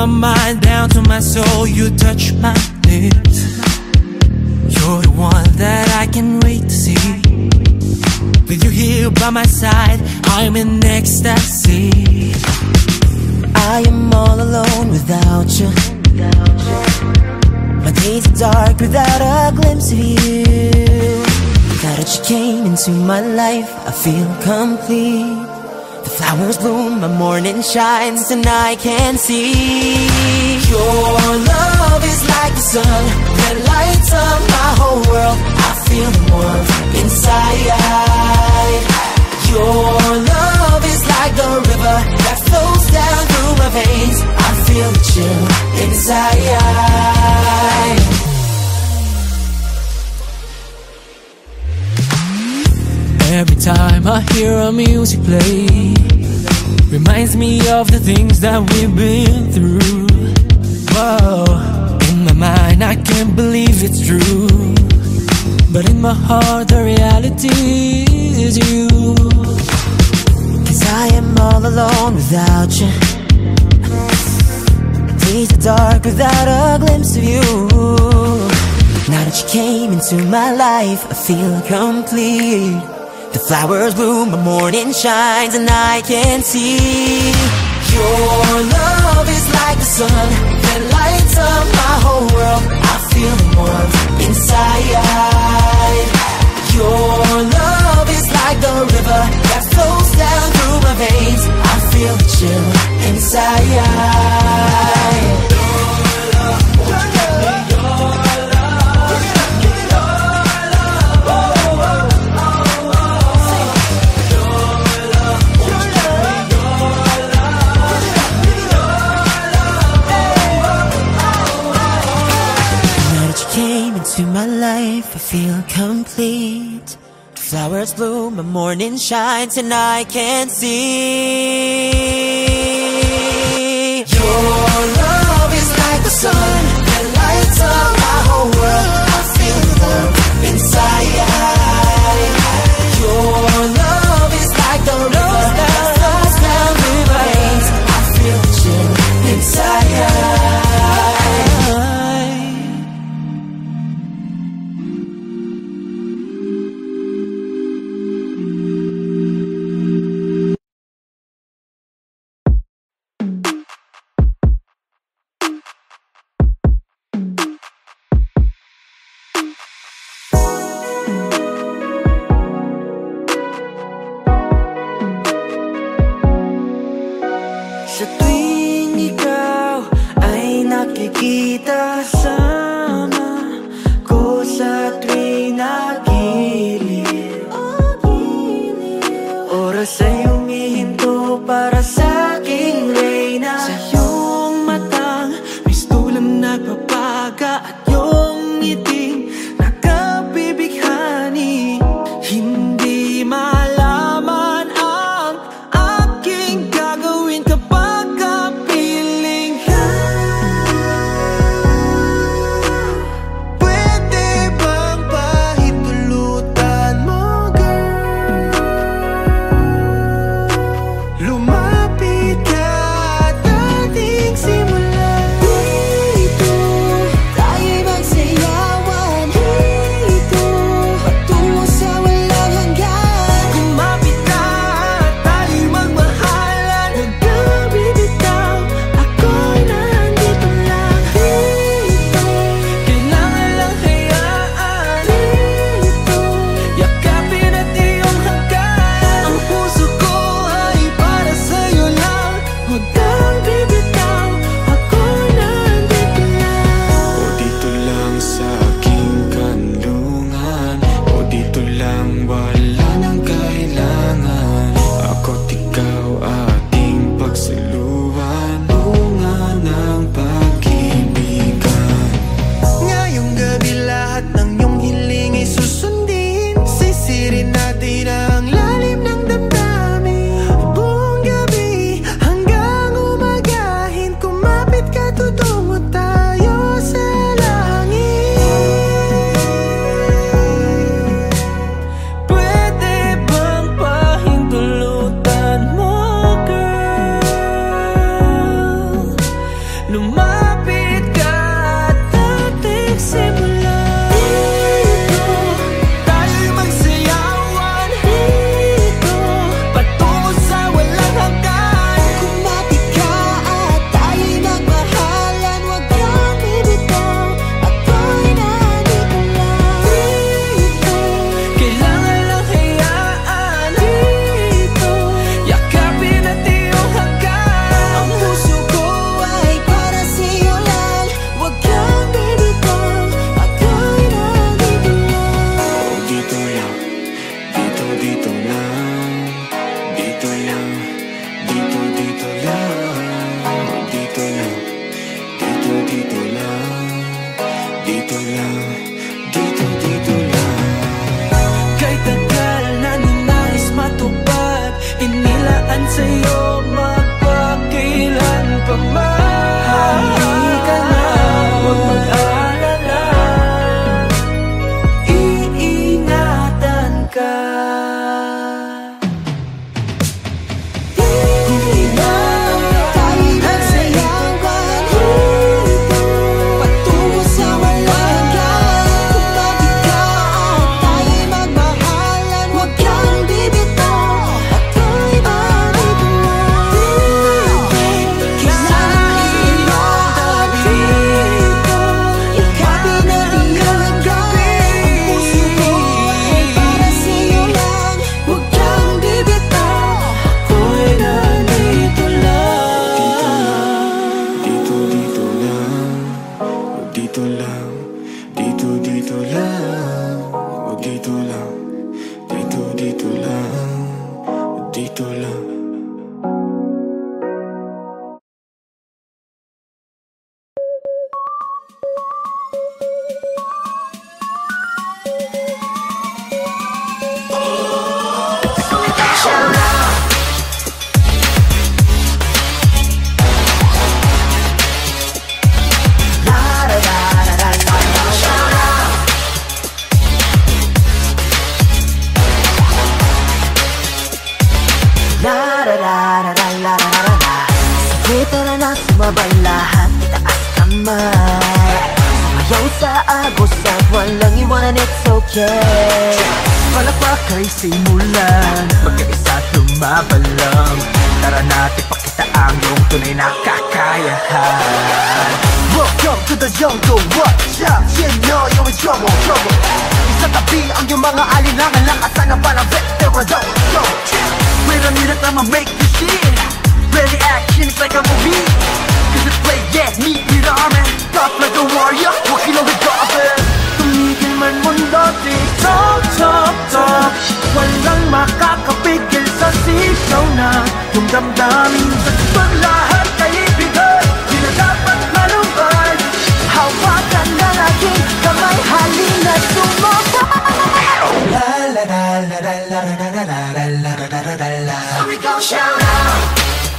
mind down to my soul, you touch my lips. You're the one that I can't wait to see. With you here by my side, I'm in ecstasy. I am all alone without you. My days are dark without a glimpse of you. Now that you came into my life, I feel complete. The flowers bloom, my morning shines, and I can see. Your love is like the sun that lights up my whole world. I feel the warmth inside. Your love is like the river that flows down through my veins. I feel the chill inside. Every time I hear our music play, reminds me of the things that we've been through. Whoa, in my mind I can't believe it's true, but in my heart the reality is you. 'Cause I am all alone without you. Days are dark without a glimpse of you. Now that you came into my life, I feel complete. The flowers bloom, my morning shines, and I can see. Your love is like the sun that lights up my whole world. I feel the warmth inside. Your love is like the river that flows down through my veins. I feel the chill inside. To my life, I feel complete. The flowers bloom, my morning shines, and I can see. Your love is like the sun that lights up my whole world. I feel the warmth inside. Your love is like the river that flows down through my veins. I feel the chill inside. Sa tuwing ikaw ay nakikita kasama ko, sa tuwing nagilid, oras ay humihinto para sa aking reyna. Sa iyong matang mistulang nagpapaga at iyong ngiting nakabibighani. Hindi malaman ang aking gagawin kapag kapiling ka. Pwede bang pahintulutan mo, girl? Lumapit ka at ating simulan dito. dito lang, dito lang. Kay tagal na ninais matupad, inilaan sa'yo magpakailan pa man. Halika na, huwag mag-alala, iingatan ka. Palakpak ay simulan, magkaisa lumabalang. Tara natin pakita ang iyong tunay na kakayahan. Welcome to the jungle, watch out, you know you're in trouble. Isa tabi ang iyong mga alinangan, lakasan ng parang veteran. We're the minute I'ma make this shit. Ready action, it's like a movie. Cause it's play, yeah, meet me the army. Tough like a warrior, walking on the dolphin. Tumigil man mundo, tik-tok, walang makakapigil sa sigaw na yung damdamin sa tubang lahat kaibigan. Di na dapat malumbay, hawakan na aking kamay, halina sumabay. La la la la la la la la la la la la la. So we gon' shout out.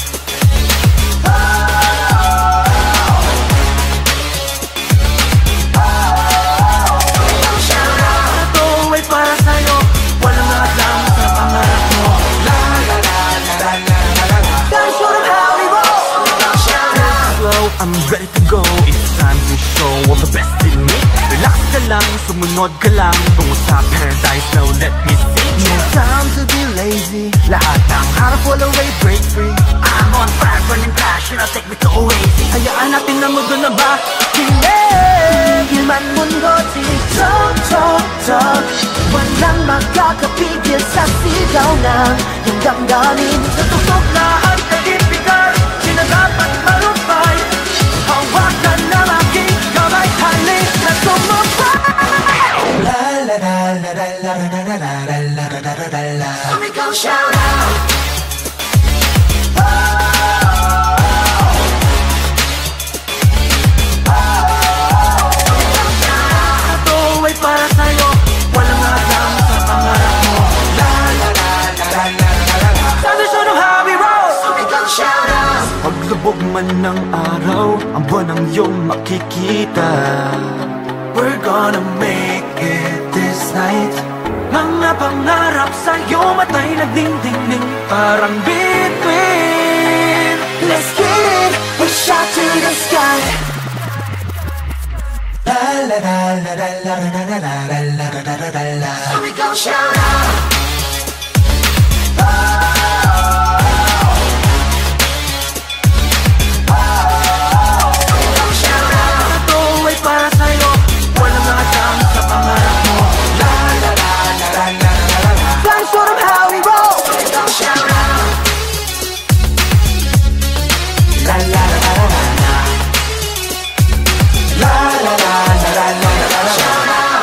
Para sa'yo, walang hadlang sa pangarap mo. La la la la la la la la. That's sort of how we roll. Slow, I'm ready to go. It's time to show all the best in me. Relax ka lang, sumunod ka lang. Tungo sa paradise, now let me see. No time to be lazy. Lahat ng harap walang way, break free. I'm on fire, burning passion, I'll take me to Oasis. Hayaan natin na mundo na ba? Tumigil man mundo, tik-tok, walang makakapigil sa sigaw ng yung damdamin. Sa tutok lahat kaibigan, di na dapat malumbay, hawakan na aking kamay, halin na sumabay. La la la la la la la la la la la la la. So we gon' shout out. Para sa'yo, walang hadlang sa pangarap mo. La la la la la la la la. Tradition of how we roll. So we gon' shout out. Paglubog man ng araw, ang buwan ang iyong makikita. We're gonna make it this night. Mga pangarap sa'yo, matay nagdingding parang bituin. Let's get it, we shot to the sky. La la la la la la la la la la la la la. So we gon' shout out. Para sa'yo, walang hadlang sa pangarap mo. La la la la la la la la. That's sort of how we roll. So we gon' shout out. La la la la la la. La la la la la la la. Shout out.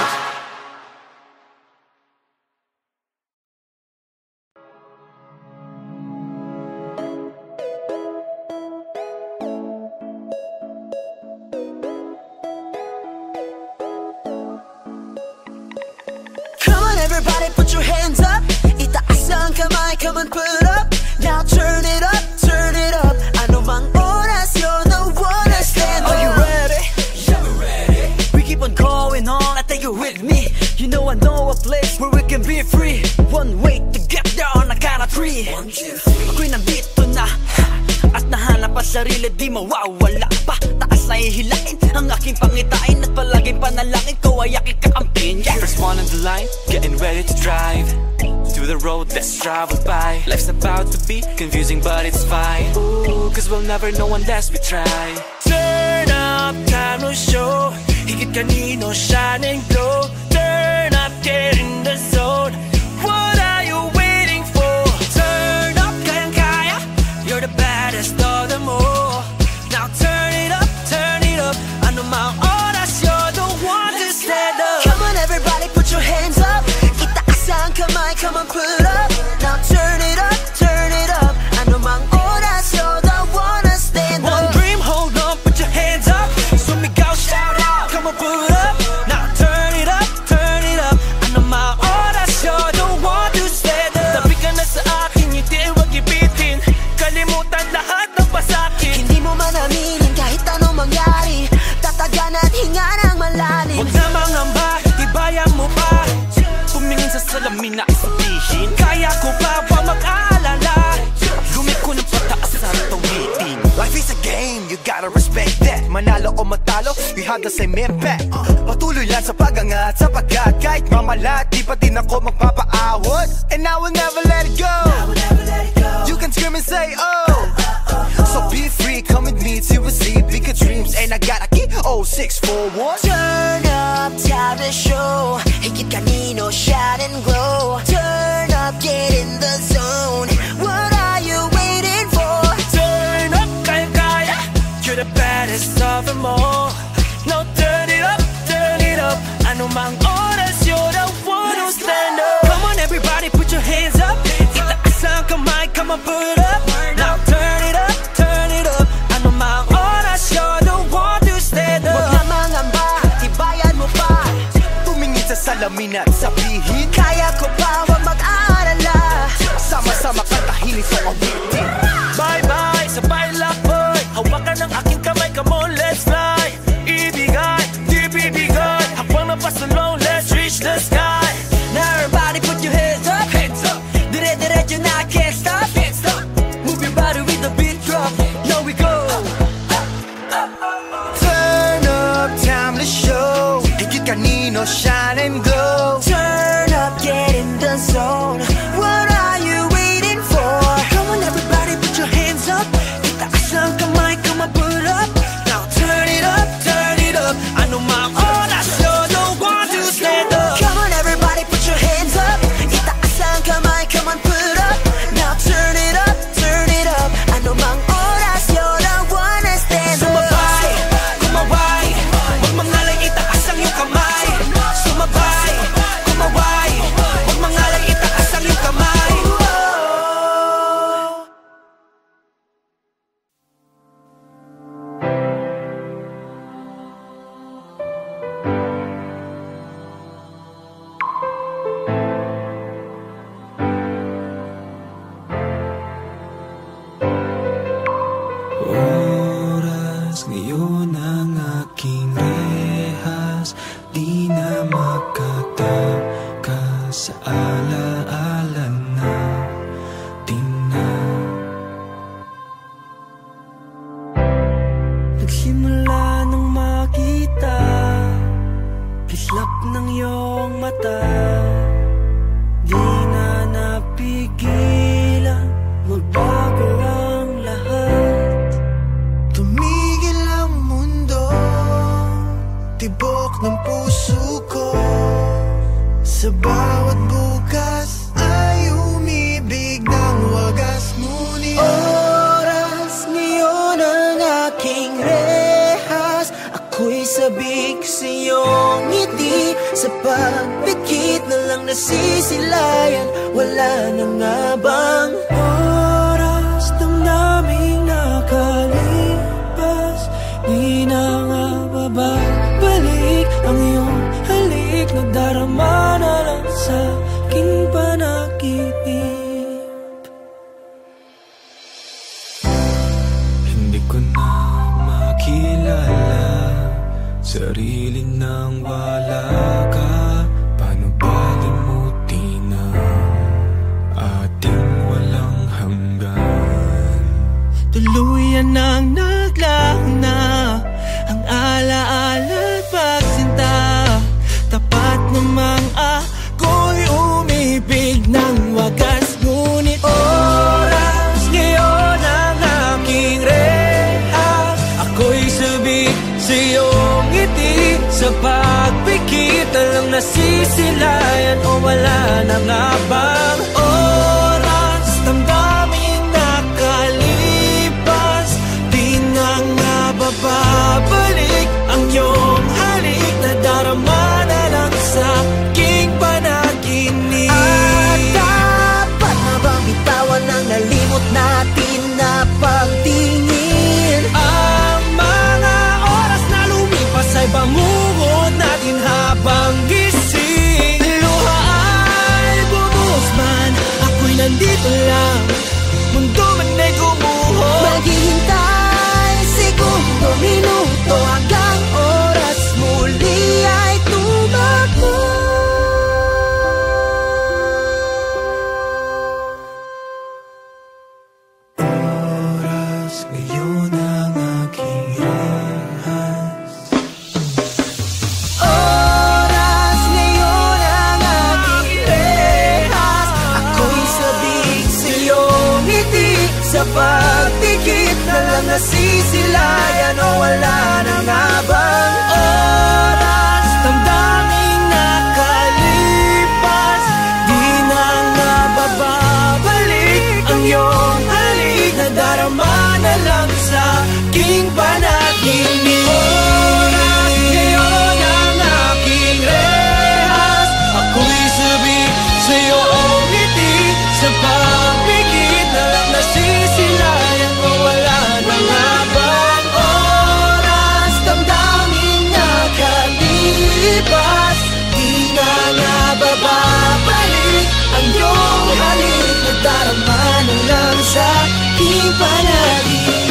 everybody put your hands up. Itaas ang kamay, come on put up. Now turn it up, turn it up. Ano mang oras, you're the one to stand up. Are you ready? Yeah, we're ready. We keep on going on, I take you with me. You know I know a place where we can be free. One way to get there on a count of 3. 1, 2, 3. Ako'y nandito na at nahanap ang sarili, di mawawala pa. Taas na ihilain ang aking pangitain at palaging panalangin ko ay aking kakampin. Yeah. First one on the line, getting ready to drive through the road that's traveled by. Life's about to be confusing but it's fine. Ooh, cause we'll never know unless we try. Turn up, time to show. Higit kanino, shine and glow. Turn up, get in the zone. What are you waiting for? Turn up, kayang-kaya. You're the baddest of them all. Now turn it up, ano mang oras, you're the one to stand up. Come on everybody put your hands up. Itaas ang kamay, come on put up. Now turn it up, ano mang oras, you're the one to stand up. One dream, hold on, put your hands up. Sumigaw, shout out, come on put up. Now turn it up, ano mang oras, you're the one to stand up. Tabi ka na sa akin, hindi wag ibitin. Kalimutan lahat ng pasakit. Hindi mo man aminin kahit anong mangyari. Tatagan at hinga ng malalim. Huwag na mangamba, tibayan mo pa. Pumingin sa salamin na isabihin, kaya ko pa ba mag-aalala? Lumiko ng pataas sa tawitin. Life is a game, you gotta respect that. Manalo o matalo, we have the same impact. Patuloy lang sa pag-angat, sapagkat kahit mamalat, di pa din ako magpapaawat. And I will never let it go. You can scream and say oh. So be free, come with me to receive bigger dreams. And I gotta keep 0641. Turn up, time to show. Higit kanino, shine and glow. Turn up, get in the zone. What are you waiting for? Turn up, kaya-kaya. You're the baddest of them all. Now turn it up, ano mang oras, you're the one who stand up. Come on everybody, put your hands up. Itaas ang kamay, come on put up. Now turn it up, ano mang oras, you're the one to stand up. Huwag na mangamba, tibayan mo pa. Tumingin sa salamin at sabihin, Kaya ko pa, huwag mag-aalala. sama-sama katahinig sa awitin. Bye-bye, sabay lakoy. Hawakan ng aking kamay, come on, let's fly. Ibigay, di bibigay. Habang napasalong, let's reach the sky. Now everybody put your hands up. Dire-diretso na, can't stop. Move your body with the beat drop. Now we go. Turn up, time to show. Higit kanino, shine and glow. Turn up, get in the zone. What are you waiting for? Come on everybody, put your hands up. Itaas ang kamay, come on put up. Now turn it up, ano mang oras, you're the one to stand up. Come on everybody, put your hands up. Itaas ang kamay, come on put up. Now turn it up, ano mang oras, you're the one to stand up. Sumabay, kumaway, wag mangalay, itaas ang iyong kamay. Sumabay, kumaway, wag mangalay, itaas ang iyong kamay. Oras ngayon ang aking rehas, di na makatakas sa alaala natin na. Nagsimula nang makita kislap ng iyong mata. Di na napigilan magbago ang lahat. Tumigil ang mundo, tibok ng puso ko. Sa bawat bukas ay umibig ng wagas. Ngunit Oras ngayon ang aking rehas. Ako'y sabik sa iyong ngiti. Sa pagpikit na lang nasisilayan. Wala na nga bang oras damdaming nakalipas? Di na nga babalik ang iyong halik. Nagdarama na lang sa aking sarili nang wala ka. Paano ba limutin ang ating walang hanggan? Tuluyan nang naglaho na ang alaala't pagsinta. Tapat namang ako'y umibig ng wagas. Ngunit oras ngayon ang aking rehas. Ako'y sabik sa iyong ngiti, sa pagpikit na lang nasisilayan. O wala na nga bang oras, damdamin nakalipas, di na nga babalik ang iyong halik na darama na lang sa aking panaginip. At dapat na bang bitawan ang nalimot natin na pagtingin? Ang mga oras na lumipas ay bangungot natin habang gising. Luha ay bumuhos man, ako'y nandito lang, mundo man ay gumuho. Maghihintay segundo, minuto, hanggang oras muli ay tumakbo. Oras ngayon ang aking rehas. Oras ngayon ang aking rehas. Ako'y sabik sa iyong ngiti, sa pagtikit na lang nasisilayan. O wala na nga bang Oras, damdaming nakalipas, di na nga babalik ang iyong halik na darama na lang sa aking panaginip. Oras ngayon ang aking rehas. Ako'y sabik sa iyong ngiti, sa pagpikit na lang nasisilayan. O wala na nga bang oras, damdamin nakalipas, di na nga babalik ang iyong halik na darama na lang sa aking panaginip.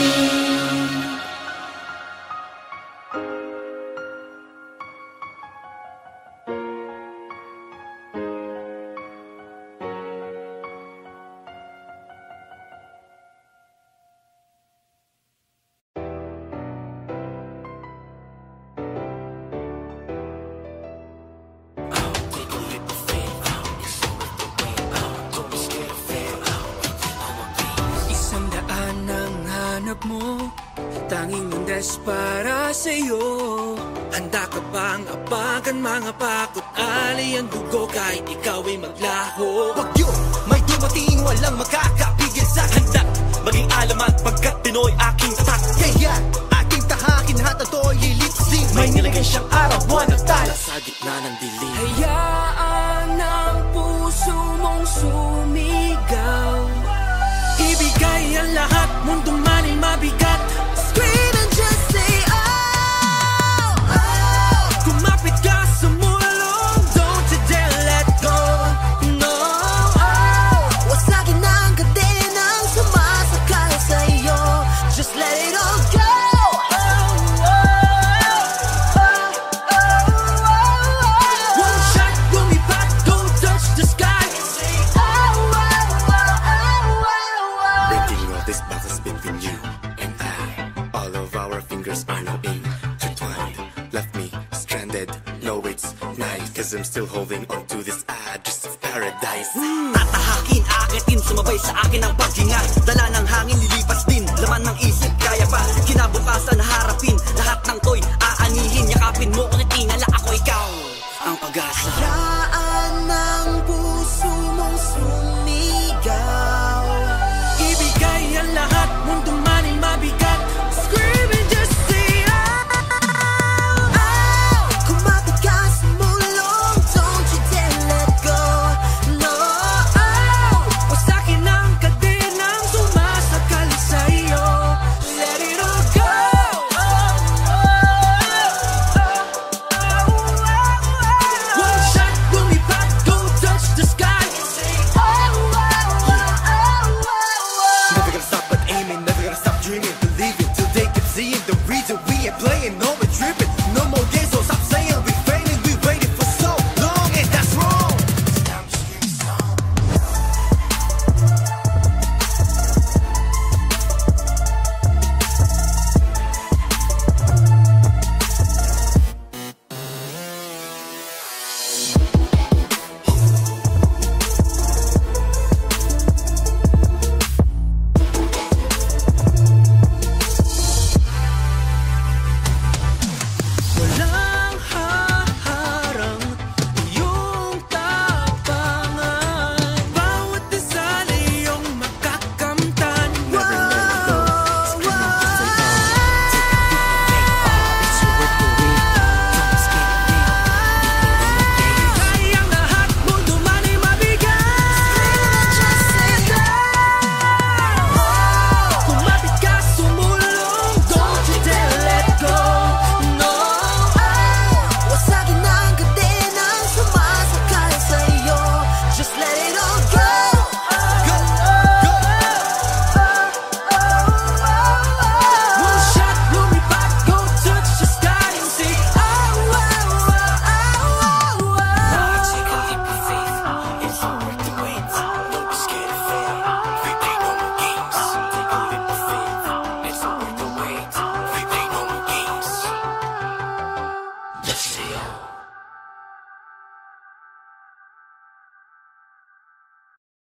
Isang daan ang hanap mo, tanging undes para sa'yo. Handa ka bang apagan mga pakot alay ang dugo kahit ikaw ay maglaho? Wag yun, may dumating walang makakapigil sa handa. Maging alamat pagkat Pinoy aking tatak. Kaya aking tahakin hat at to'y ilipsing. May nilagay siyang araw, buwan at talas sa gitna ng dilim. Hayaan ang puso mong sumigaw, ibigay ang lahat, mundo man ay mabigat. Scream and just say oh, oh. Kumapit ka sa mulong, don't you dare let go. No, Oh, wasagin ang kadenang sumasakal sa iyo. Just let it all go. one shot, lumipad, don't touch the sky. Breaking all these boxes between you and I. All of our fingers are now intertwined. Left me stranded, no it's night, cause I'm still holding on to this address of paradise. Tatahakin, akitin, sumabay sa akin ang paghinga. Dala ng hangin, lilipas din, laman ng isip, kaya pa kinabukasan, harapin lahat ng to'y aanihin. Yakapin mo kung natingala ako ikaw ang pag-asa. Hayaan ang puso mong sumigaw, Ibigay ang lahat, mundo man ay mabigat. Scream and just say oh. Kumapit ka sa mulong, don't you dare let go. No, oh. wasakin ang kadenang sumasakal sa iyo. Let it all go. One shot, lumipad, don't touch the sky. Never gonna stop but aiming, never gonna stop dreaming, believing till they can see it. The reason we ain't playing, no, we're tripping. No,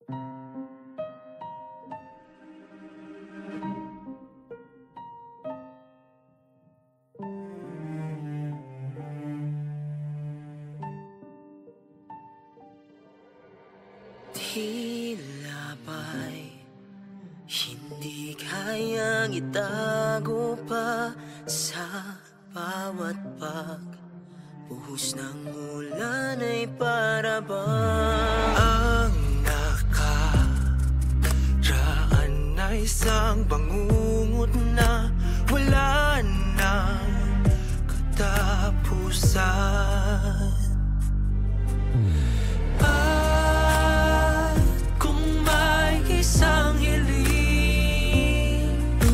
Tila ba'y hindi kayang itago pa sa bawat pagbuhos ng ulan ay para bang ang nakaraan ay isang bangungot na wala nang katapusan. At kung may isang hiling,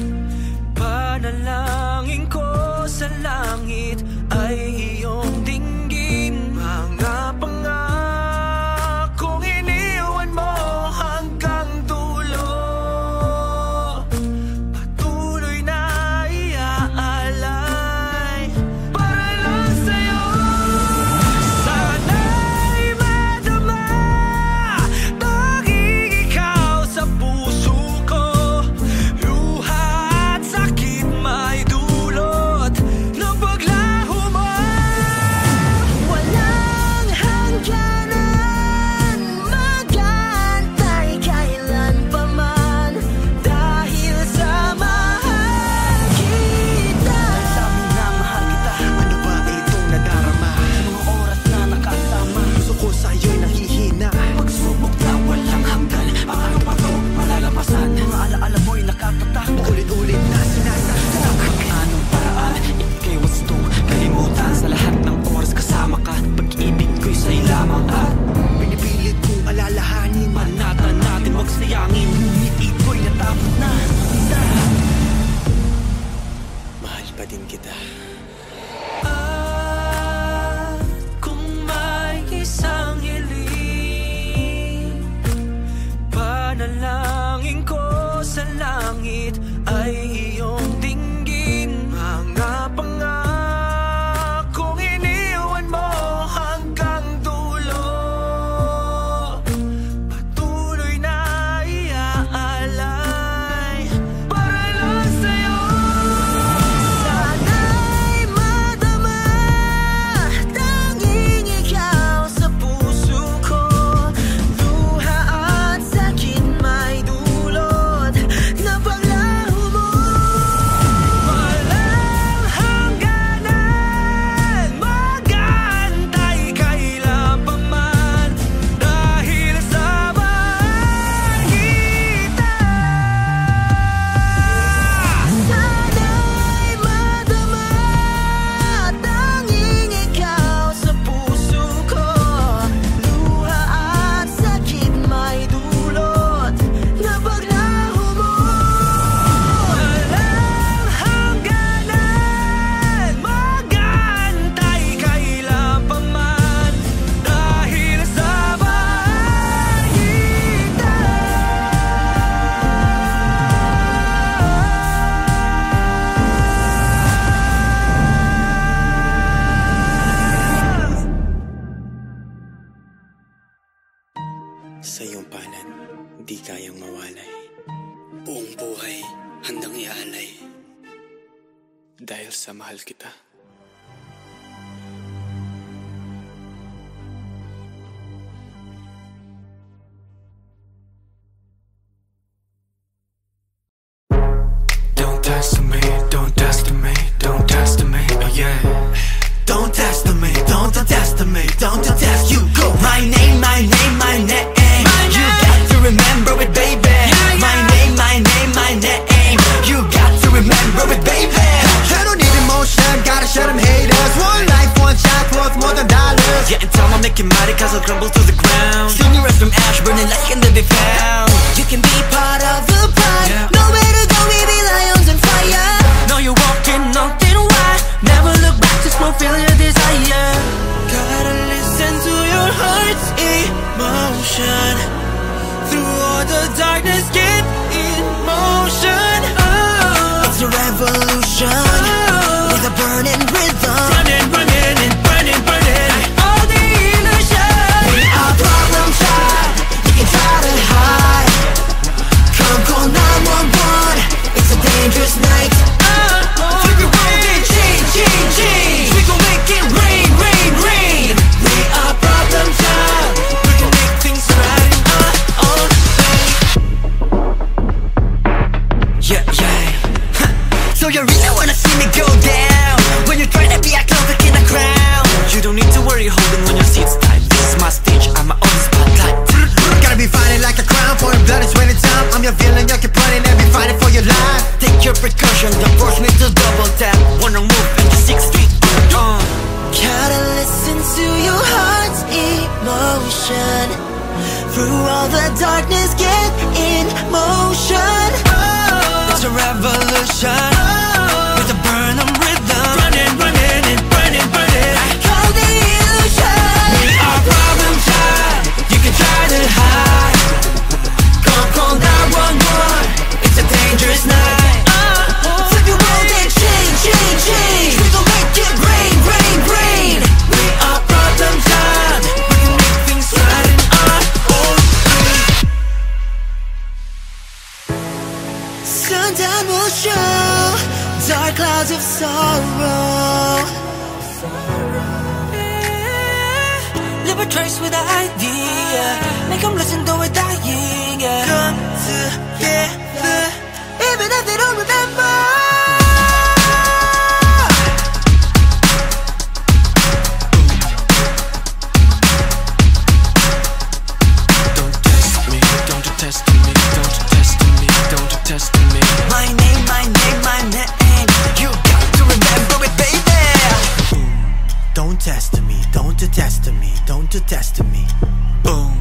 panalangin ko sa langit ay iyong dinggin. Mga pangakong iniwan mo hanggang dulo, patuloy na iaalay para lang sa'yo. Sana'y madama tanging ikaw sa puso ko. Luha at sakit may dulot ng paglaho mo. walang hangganan, mag-aantay kailan pa man dahil sa mahal kita. Sabi na mahal kita, ano ba itong nadarama? Mga oras na nakasama, puso ko sa'yo'y nangihina. Pagsubok na walang hanggan, paano ba to malalampasan? Mga alaala mo'y nakatatak, ulit-ulit na sinasaktan. Anong paraan, ika'y wasto kalimutan sa lahat ng oras kasama ka. Pag-ibig ko'y sa'y lamang at pinipilit kong alalahanin. Manatan natin wag sayangin, ngunit ito'y natapos na. Mahal pa din kita. At kung may isang hiling, panalangin ko sa langit ay iyong dinggin. Mga pangakong iniwan mo hanggang dulo, patuloy na iaalay para lang sa'yo. Sana'y madama tanging ikaw sa puso ko. Luha at sakit may dulot ng paglaho mo. Walang hangganan, mag-aantay kailan pa man dahil sa mahal kita. Sana'y madama tanging ikaw sa puso ko. Luha at sakit may dulot ng paglaho mo. Walang hangganan, mag-aantay kailan pa man dahil sa mahal kita. Sa iyong palad, di kayang mawalay. Buong buhay, handang ialay. Dahil sa mahal kita. Don't test me, don't test me, don't test me, oh yeah. Don't test me, don't test me, don't test you go. My name, my name, my name. You got to remember it, baby. My name, my name, my name. You got to remember it, baby. I don't need emotion, gotta shut them haters. One life, one shot, worth more than dollars. Yeah, and tell me make it mighty cause I'll crumble to the ground. See me rise from ash, burning like can never be found. You can be part of the pride. Nowhere to go, we be lions on fire. Know you're walking, nothing wide. Never look back, just fulfill your desire. Gotta listen to your heart's emotion. Through all the darkness, get in motion. Oh, it's a revolution. With a burning rhythm. Running, running, and burning, burning. All the illusion. We are problem child. You can try to hide. the darkness get in motion. It's a revolution with a burning rhythm. Running, running and burning, burning. I call the illusion. We are problem child. You can try to hide. Call 911. It's a dangerous night. Flip your world and change, change, change. We gon' make it rain, rain, rain. We are problem child. We can make things right in our own way. Sundown will show dark clouds of sorrow. Leave a trace with an idea. Make them listen to it dying. Come together, Even if they don't remember. Don't test me, don't you test me, don't you test me, don't you test me. my name, my name, my name. You got to remember it, baby. Don't test me, don't you test me, don't you test me. Boom.